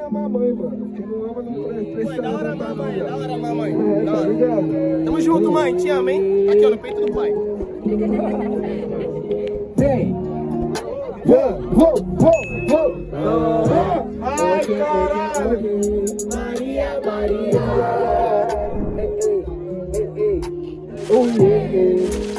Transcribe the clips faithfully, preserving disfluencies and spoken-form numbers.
da mamãe, mano. Quem não ama não precisa. Pô, da hora, mamãe. Da hora, mamãe. É, da hora. Tá, tamo junto, mãe. Te amo, hein? Aqui, ó, no peito do pai. Vem. Vou, vou, vou, vou. Ai, caralho. Maria, Maria. Oh, yeah.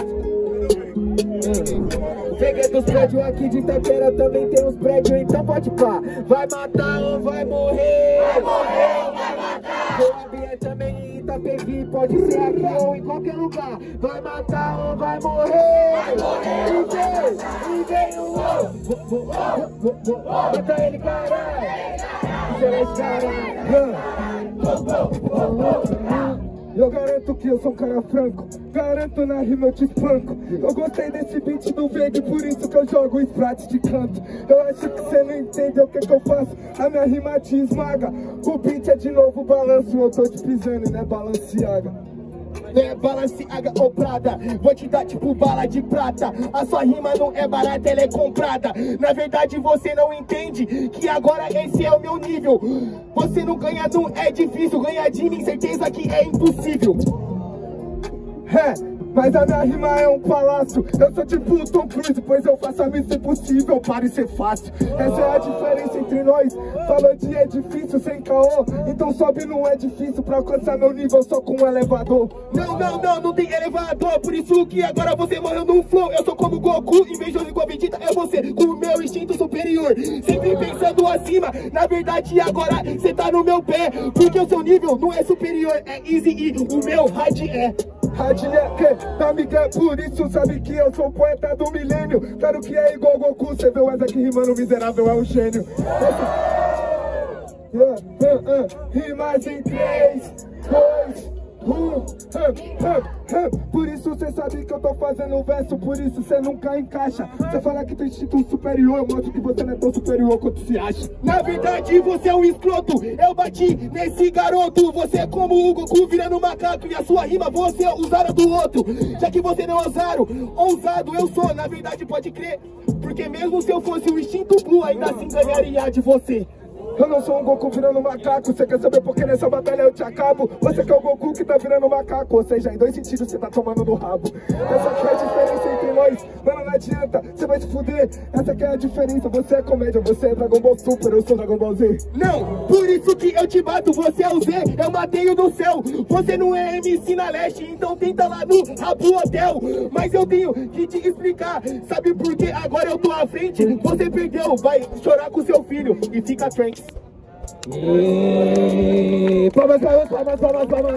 Peguei dos prédios aqui de Itaquera, também tem uns prédios, então pode pá. Vai matar ou vai morrer? Vai morrer ou vai matar? Coabia também em Itapevi, pode ser aqui ou em qualquer lugar. Vai matar ou vai morrer? Vai morrer ou vai matar? E vem o ovo, mata ele, caralho. Excelente, caralho. Eu garanto que eu sou um cara franco, garanto na rima eu te espanco. Eu gostei desse beat do Veg, por isso que eu jogo Sprite de canto. Eu acho que você não entende o que que eu faço, a minha rima te esmaga. O beat é de novo balanço, eu tô te pisando, né, Balenciaga. É Balenciaga ou Prada, vou te dar tipo bala de prata. A sua rima não é barata, ela é comprada. Na verdade você não entende que agora esse é o meu nível. Você não ganha, não é difícil. Ganhar de mim, certeza que é impossível. É, mas a minha rima é um palácio. Eu sou tipo o Tom Cruise, pois eu faço a missão impossível para ser fácil. Essa é a diferença entre nós. Falou de é difícil sem caô, então sobe não é difícil pra alcançar meu nível só com um elevador. Não, não, não, não tem elevador, por isso que agora você morreu no flow. Eu sou como Goku, invejoso igual Vegeta é você, com o meu instinto superior, sempre pensando acima. Na verdade agora você tá no meu pé, porque o seu nível não é superior, é easy e o meu hard é. Hard é que? Tá Miguel, por isso sabe que eu sou poeta do milênio. Claro que é igual Goku, você vê o Asa aqui rimando miserável, é um gênio. Yeah, uh, uh, rimas em três, dois, um, uh, uh, uh. Por isso cê sabe que eu tô fazendo verso, por isso cê nunca encaixa. Cê fala que tem instinto superior, eu mostro que você não é tão superior quanto se acha. Na verdade você é um escroto, eu bati nesse garoto. Você é como o Goku virando macaco e a sua rima você usaram do outro. Já que você não é ousado, ousado eu sou, na verdade pode crer. Porque mesmo se eu fosse o instinto blue, ainda assim ganharia de você. Eu não sou um Goku virando macaco, você quer saber por que nessa batalha eu te acabo? Você que é o Goku que tá virando macaco, ou seja, em dois sentidos você tá tomando no rabo. Essa aqui é a diferença entre nós, mano, não adianta, você vai se fuder. Essa aqui é a diferença, você é comédia, você é Dragon Ball Super, eu sou Dragon Ball Z. Não, por isso que eu te bato, você é o Z, eu matei o do céu. Você não é M C na leste, então tenta lá no Rabu Hotel. Mas eu tenho que te explicar, sabe por que agora eu tô à frente? Você perdeu, vai chorar com seu filho e fica trance. E... Palmas, palmas, palmas, palmas, palmas.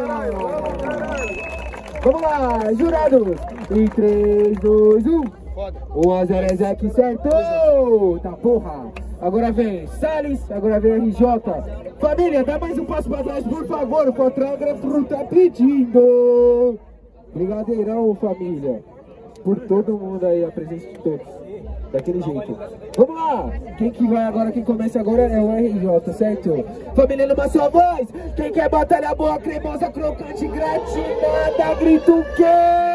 Vamos lá, jurados. Em três, dois, um. um a zero é Zé certo? Tá porra. Agora vem Salles, agora vem R J. Família, dá mais um passo pra trás, por favor. O fotógrafo tá pedindo. Brigadeirão, família. Por todo mundo aí, a presença de todos. Daquele jeito. Vamos lá! Quem que vai agora, quem começa agora é o R J, certo? Família numa só voz! Quem quer batalha boa, cremosa, crocante, gratinada, grita o quê?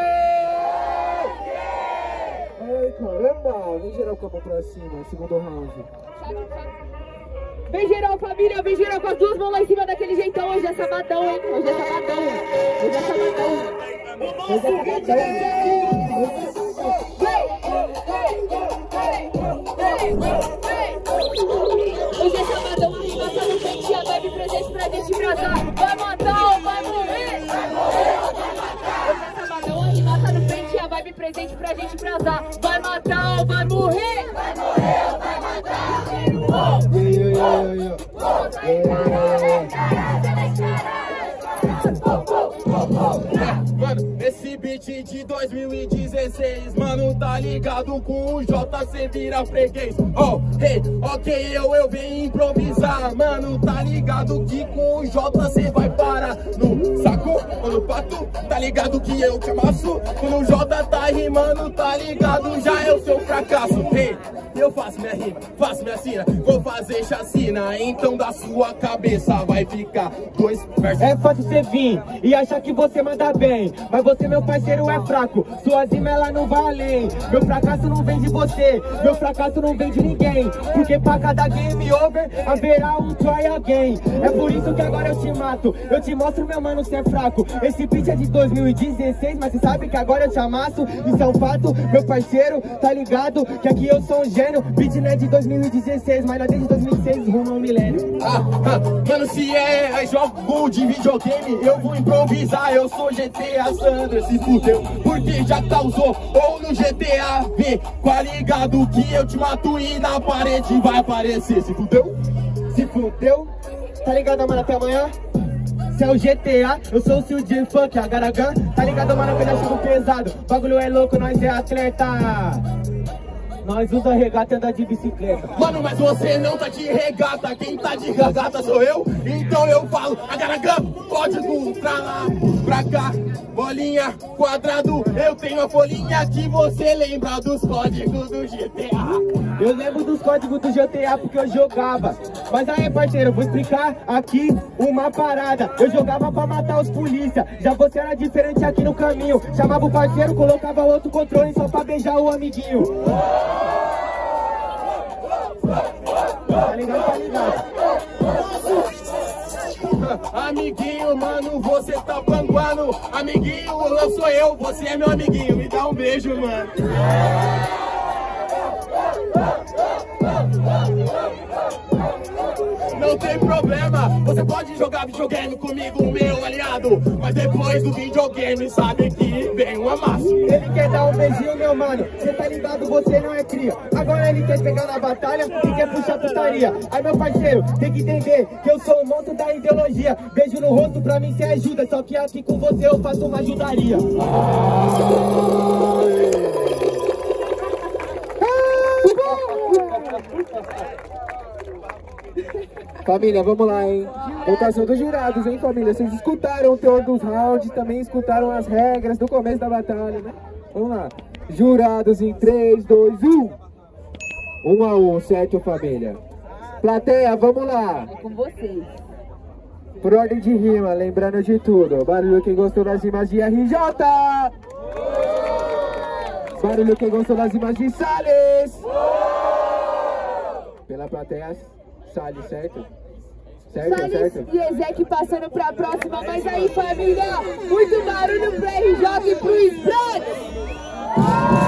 Ai, caramba! Vem geral com a mão pra cima, segundo round. Vem geral, família, vem geral com as duas mãos lá em cima daquele jeitão. Hoje é sabadão, hein? Hoje é sabadão. Hoje é sabadão. Hoje é sabadão. Hoje é sabadão, a rima tá no pente, a vibe presente pra gente brasar. Vai matar ou vai morrer? Vai morrer ou vai matar? Hoje é sabadão, a rima tá no pente, a vibe presente pra gente brasar. Vai matar ou vai morrer? Vai morrer ou vai matar? Mano, esse beat de dois mil e dezesseis, mano, tá ligado com o J, cê vira freguês. Oh, hey, ok, eu, eu venho improvisar, mano, tá ligado que com o J cê vai parar no saco, mano, fato, tá ligado que eu te amasso. Quando o Jota tá rimando, tá ligado, já é o seu fracasso. Hey, eu faço minha rima, faço minha sina, vou fazer chacina, então da sua cabeça vai ficar dois versos. É fácil você vir e achar que você manda bem, mas você, meu parceiro, é fraco. Suas rimas, ela não vai além. Meu fracasso não vem de você, meu fracasso não vem de ninguém, porque pra cada game over haverá um try again. É por isso que agora eu te mato, eu te mostro, meu mano, cê é fraco. Esse beat é de dois mil e dezesseis, mas cê sabe que agora eu te amasso. Isso é um fato, meu parceiro, tá ligado que aqui eu sou um gênio. Beat não é de dois mil e dezesseis, mas não é desde dois mil e seis rumo ao milênio. Ah, ah, mano, se é, é jogo de videogame, eu vou improvisar, eu sou G T A Sandra, se fudeu, porque já causou. Ou no G T A V, qual ligado que eu te mato e na parede vai aparecer, se fudeu? Se fudeu, tá ligado, mano, até amanhã? Se é o G T A, eu sou o Sil de Funk, a Garagan. Tá ligado, mano, que eu já chego pesado. Bagulho é louco, nós é atleta. Nós usa regata e anda de bicicleta. Mano, mas você não tá de regata, quem tá de regata sou eu. Então eu falo, agaragam, código pra lá, pra cá, bolinha, quadrado. Eu tenho a folhinha que você lembra dos códigos do G T A. Eu lembro dos códigos do G T A porque eu jogava. Mas aí, parceiro, eu vou explicar aqui uma parada. Eu jogava pra matar os polícia, já você era diferente aqui no caminho. Chamava o parceiro, colocava outro controle só pra beijar o amiguinho. Tá ligado, tá ligado? Amiguinho, mano, você tá panguando. Amiguinho, eu sou eu, você é meu amiguinho. Me dá um beijo, mano. Não tem problema, você pode jogar videogame comigo, meu aliado. Mas depois do videogame, sabe que vem um amasso. Ele quer dar um beijinho, meu mano, cê tá ligado, você não é cria. Agora ele quer pegar na batalha e quer puxar putaria. Aí, meu parceiro, tem que entender que eu sou o monstro da ideologia. Beijo no rosto pra mim cê ajuda, só que aqui com você eu faço uma ajudaria. Família, vamos lá, hein? Votação dos jurados, hein, família? Vocês escutaram o teor dos rounds, também escutaram as regras do começo da batalha, né? Vamos lá. Jurados em três, dois, um. Um a um, certo, família? Plateia, vamos lá. É com vocês. Por ordem de rima, lembrando de tudo. Barulho quem gostou das rimas de R J. Barulho quem gostou das rimas de Salles. Pela plateia, Salles, certo? Certo, Salles certo? e Ezek passando pra próxima. Mas aí, família, muito barulho pro R J e pro Sprat.